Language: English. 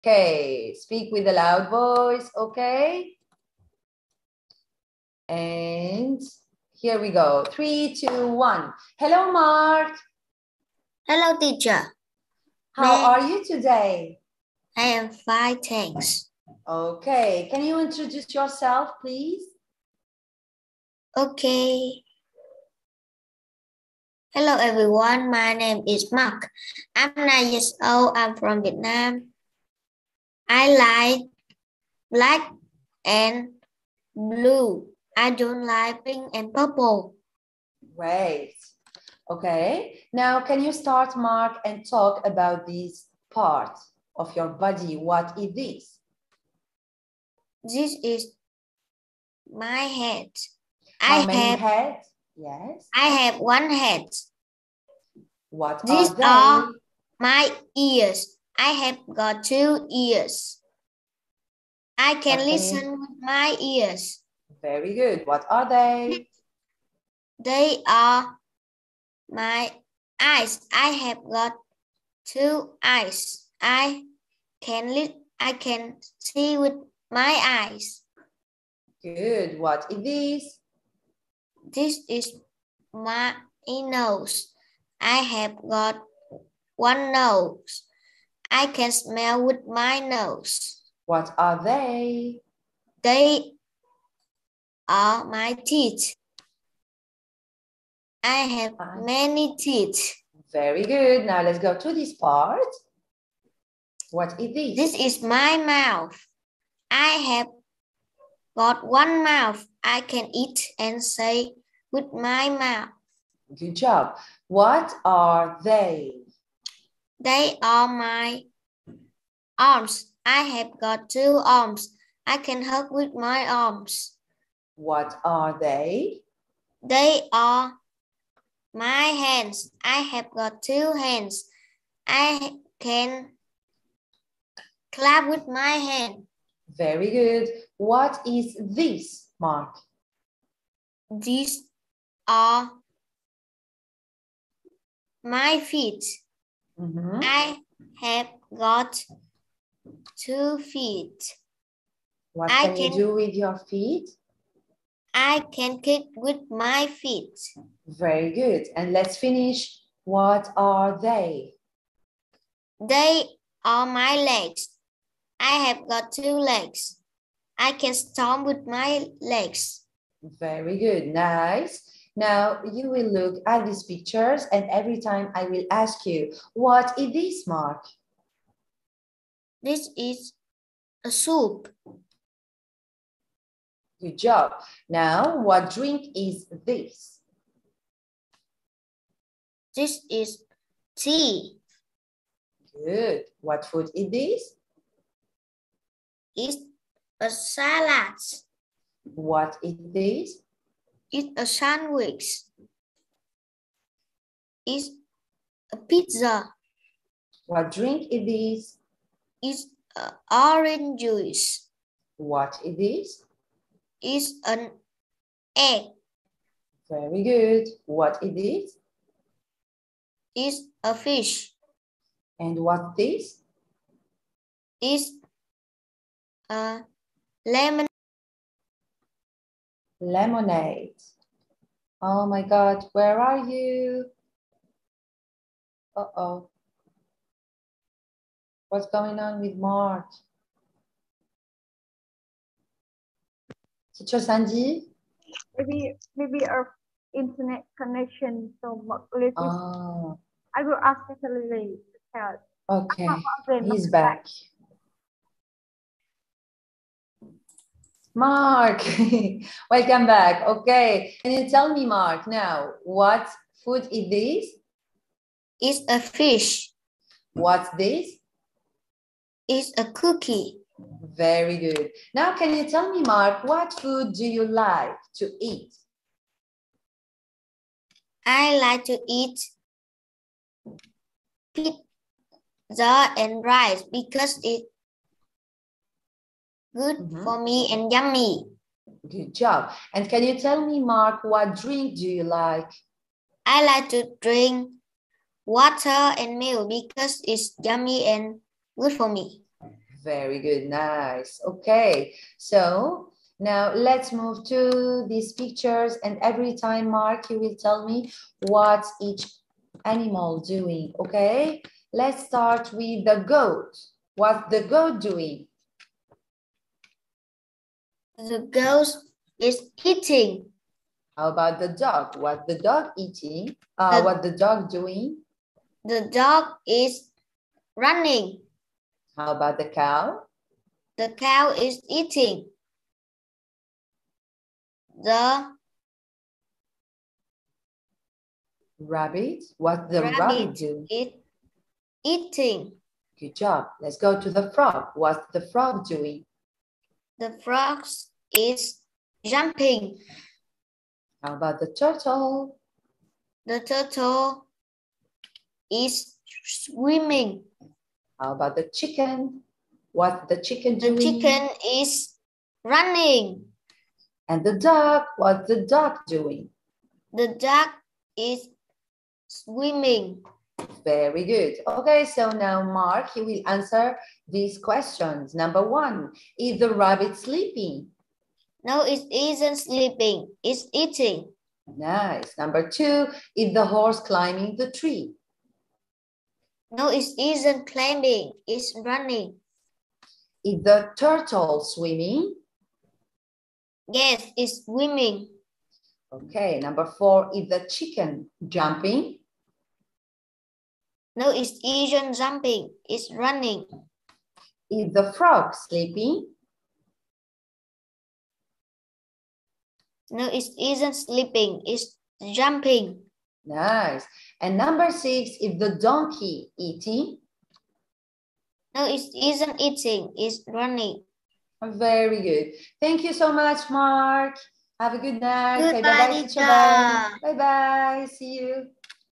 Okay, speak with a loud voice, okay? And here we go. 3, 2, 1. Hello, Mark. Hello, teacher. How are you today? I am fine, thanks. Okay, can you introduce yourself, please? Okay. Hello, everyone. My name is Mark. I'm 9 years old. I'm from Vietnam. I like black and blue. I don't like pink and purple. Great. Okay, now can you start, Mark, and talk about this part of your body? What is this? This is my head. How many heads? Yes. I have one head. What These are they? are my ears. I have got 2 ears. I can listen with my ears. Very good. What are they? They are my eyes. I have got 2 eyes. I can see with my eyes. Good. What is this? This is my nose. I have got 1 nose. I can smell with my nose. What are they? They are my teeth. I have many teeth. Very good. Now let's go to this part. What is this? This is my mouth. I have got 1 mouth. I can eat and say with my mouth. Good job. What are they? They are my arms. I have got 2 arms. I can hug with my arms. What are they? They are my hands. I have got 2 hands. I can clap with my hand. Very good. What is this, Mark? These are my feet. I have got 2 feet. What can you do with your feet? I can kick with my feet. Very good. And let's finish. What are they? They are my legs. I have got 2 legs. I can stomp with my legs. Very good. Nice. Now you will look at these pictures and every time I will ask you, what is this, Mark? This is a soup. Good job. Now, what drink is this? This is tea. Good. What food is this? It's a salad. What is this? It's a sandwich. It's a pizza. What drink is this? It's orange juice. What is this? It's an egg. Very good. What is this? It's a fish. And what this? It's a lemon. Lemonade. Oh my God, where are you? Uh-oh. What's going on with Mark? Teacher Sandy? Maybe our internet connection. So Oh. I will ask Lily to tell. Okay, he's back. Mark, welcome back. Okay, can you tell me, Mark, now, what food is this? It's a fish. What's this? It's a cookie. Very good. Now, can you tell me, Mark, what food do you like to eat? I like to eat pizza and rice because it's good for me and yummy. Good job. And can you tell me, Mark, what drink do you like? I like to drink water and milk because it's yummy and good for me. Very good, nice. Okay, so now let's move to these pictures, and every time, Mark, you will tell me what's each animal doing, okay? Let's start with the goat. What's the goat doing? The goat is eating. How about the dog? What's the dog eating? What the dog doing? The dog is running. How about the cow? The cow is eating. The rabbit. What the rabbit do? Is eating. Good job. Let's go to the frog. What's the frog doing? The frog is jumping. How about the turtle? The turtle is swimming. How about the chicken? What's the chicken doing? The chicken is running. And the duck, what's the duck doing? The duck is swimming. Very good. Okay, so now Mark, you will answer these questions. Number 1, is the rabbit sleeping? No, it isn't sleeping. It's eating. Nice. Number 2, is the horse climbing the tree? No, it isn't climbing. It's running. Is the turtle swimming? Yes, it's swimming. Okay, number 4, is the chicken jumping? No, it isn't jumping. It's running. Is the frog sleeping? No, it isn't sleeping. It's jumping. Nice. And number 6, is the donkey eating? No, it isn't eating. It's running. Very good. Thank you so much, Mark. Have a good night. Goodbye, Bye-bye, teacher. Bye-bye. See you.